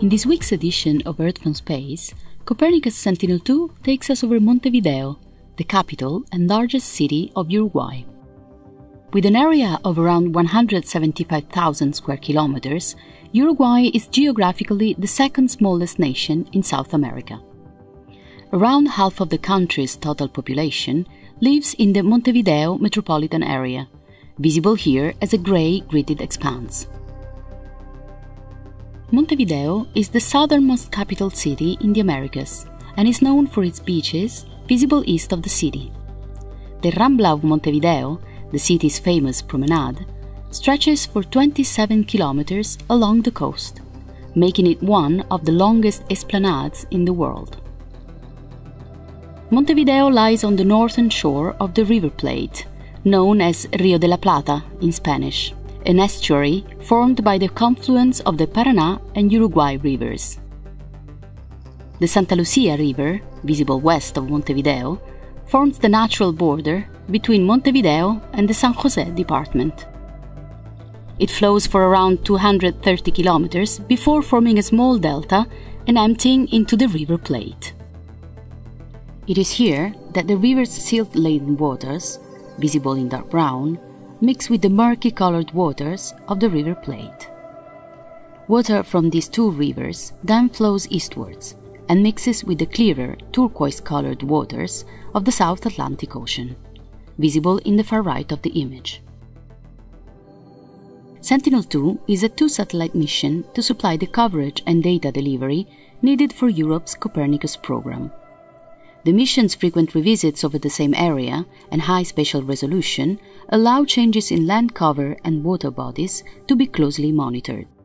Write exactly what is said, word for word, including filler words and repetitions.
In this week's edition of Earth from Space, Copernicus Sentinel two takes us over Montevideo, the capital and largest city of Uruguay. With an area of around one hundred seventy-five thousand square kilometers, Uruguay is geographically the second smallest nation in South America. Around half of the country's total population lives in the Montevideo metropolitan area, visible here as a grey gridded expanse. Montevideo is the southernmost capital city in the Americas and is known for its beaches, visible east of the city. The Rambla of Montevideo, the city's famous promenade, stretches for twenty-seven kilometers along the coast, making it one of the longest esplanades in the world. Montevideo lies on the northern shore of the River Plate, known as Rio de la Plata in Spanish, an estuary formed by the confluence of the Paraná and Uruguay rivers. The Santa Lucia River, visible west of Montevideo, forms the natural border between Montevideo and the San José department. It flows for around two hundred thirty kilometers before forming a small delta and emptying into the River Plate. It is here that the river's silt-laden waters, visible in dark brown, mix with the murky-colored waters of the River Plate. Water from these two rivers then flows eastwards and mixes with the clearer turquoise-colored waters of the South Atlantic Ocean, visible in the far right of the image. Sentinel two is a two-satellite mission to supply the coverage and data delivery needed for Europe's Copernicus program. The mission's frequent revisits over the same area and high spatial resolution allow changes in land cover and water bodies to be closely monitored.